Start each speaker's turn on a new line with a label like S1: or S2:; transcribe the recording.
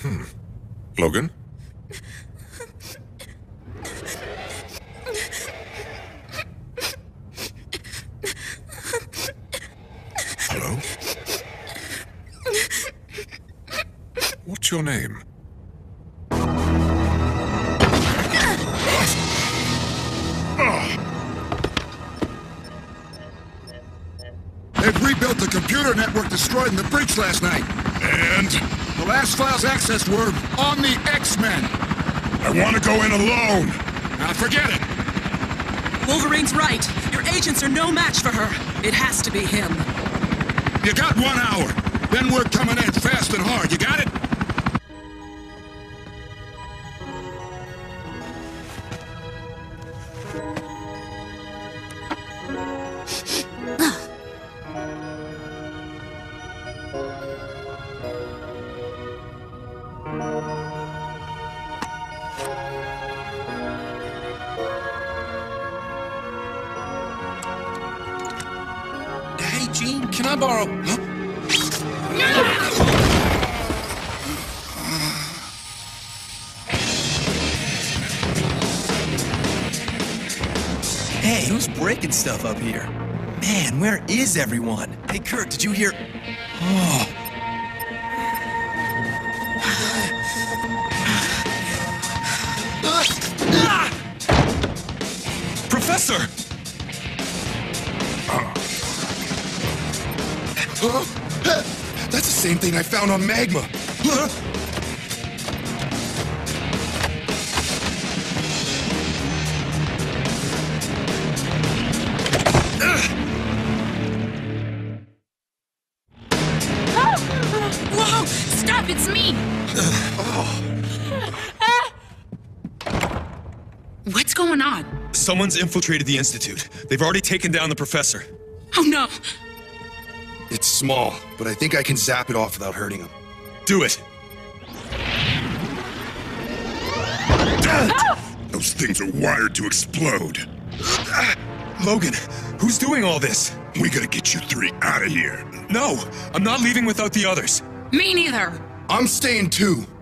S1: Logan? Hello? What's your name?
S2: They've rebuilt the computer network destroyed in the breach last night.
S1: And?
S2: The last files accessed were on the X-Men.
S1: I want to go in alone.
S2: Now forget it.
S3: Wolverine's right. Your agents are no match for her. It has to be him.
S2: You got 1 hour. Then we're coming in fast and hard. You got it?
S4: Hey, Gene, can I borrow... Huh? Hey, who's breaking stuff up here? Man, where is everyone? Hey, Kurt, did you hear... Oh. Professor!
S1: That's the same thing I found on Magma.
S5: Whoa! Stop! It's me! What's going on?
S4: Someone's infiltrated the Institute. They've already taken down the professor.
S5: Oh no!
S1: It's small, but I think I can zap it off without hurting him.
S4: Do it!
S1: Those things are wired to explode.
S4: Logan, who's doing all this?
S1: We gotta get you three out of here.
S4: No, I'm not leaving without the others.
S5: Me neither!
S1: I'm staying too.